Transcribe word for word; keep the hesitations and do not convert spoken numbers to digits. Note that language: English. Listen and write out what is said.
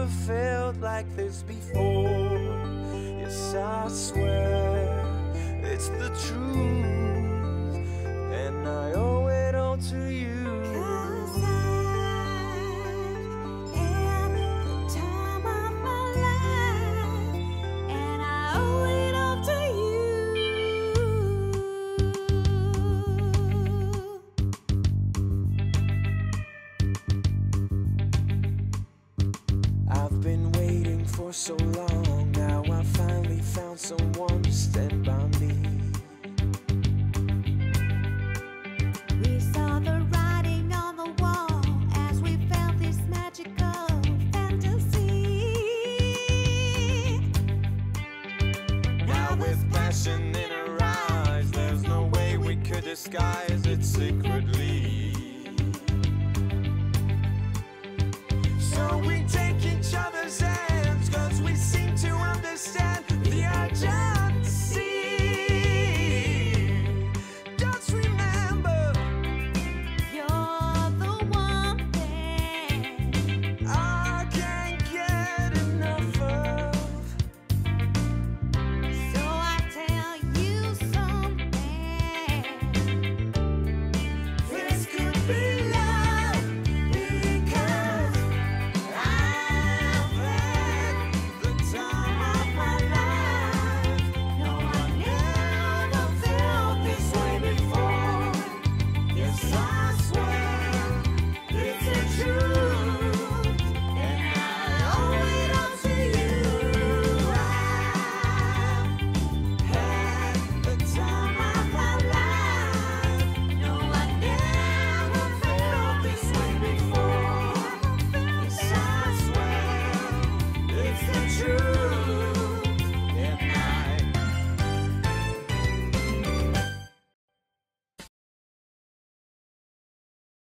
never felt like this before. Yes, I swear it's the truth, and I owe it all to you. 'Cause I am the time of my life, and I owe it all to you. I've been waiting for so long, now I finally found someone to stand by me. We saw the writing on the wall as we felt this magical fantasy. Now with passion in her eyes, there's no way we could disguise its secret.